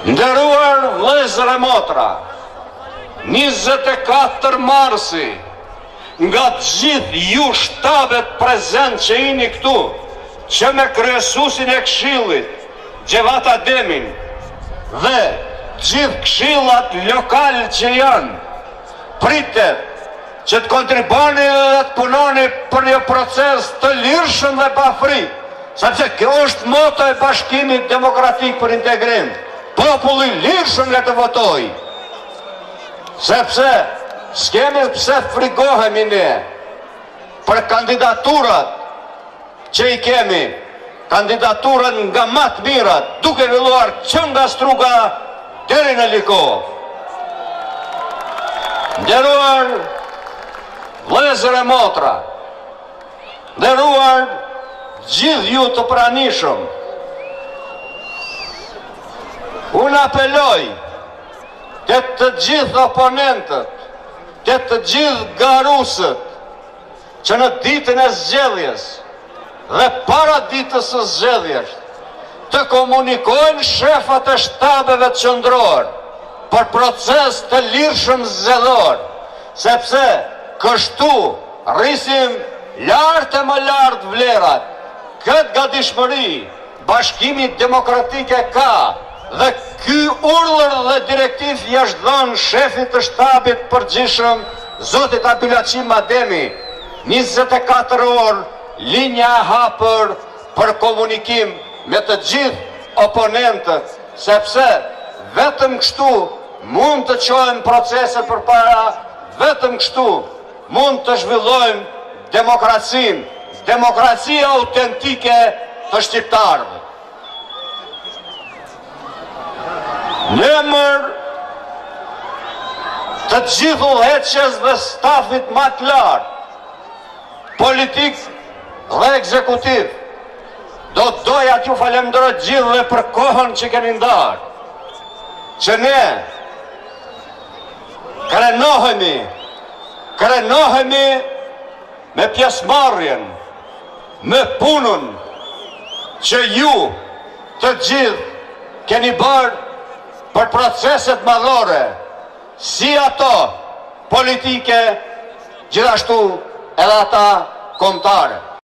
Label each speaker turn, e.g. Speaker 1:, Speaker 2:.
Speaker 1: Nderuar vëllezër e motra, 24 marsi, nga gjithë ju shtabet prezent që jeni këtu, që me kryesusin e këshillit, Gjevat Ademin, dhe gjithë këshillat lokal që janë, pritet që të kontriboni dhe të punoni për një proces të lirshëm dhe pa frikë, sepse kjo është moto e Bashkimit Demokratik për Integrim. Populli lirshëm le të votoj, sepse s'kemi pse frigohemi ne për kandidaturat që i kemi, kandidaturat nga më të mirat, duke filluar që nga Struga deri në Liko. Nderuar vëllezër e motra, nderuar gjithë ju të pranishëm, unë apeloj të të gjithë oponentët, të të gjithë garusët, që në ditën e zgjedhjes dhe para ditës së zgjedhjes të komunikojnë shefat e shtabeve qendror për proces të lirshëm zgjedhor, sepse kështu rrisim lartë e më lartë vlerat. Këtë gatishmëri Bashkimi Demokratik e ka, dhe ky urdhër dhe direktiv jashtë dhënë shefit të shtabit përgjithshëm, zotit Abdulaqim Ademi, 24 orë linja e hapur për komunikim me të gjithë oponentët, sepse vetëm kështu mund të çojmë procese përpara, vetëm kështu mund të zhvillojmë demokracinë, demokracia autentike të shqiptarëve. Në emër të gjithë udhëheqjes dhe stafit më të lartë, politik dhe ekzekutiv, do doja t'ju falenderoj gjithëve për kohën që keni ndarë, që ne krenohemi me pjesëmarrjen, me punën që ju të gjithë keni bërë për proceset madhore, si ato politike, gjithashtu edhe ata kombëtare.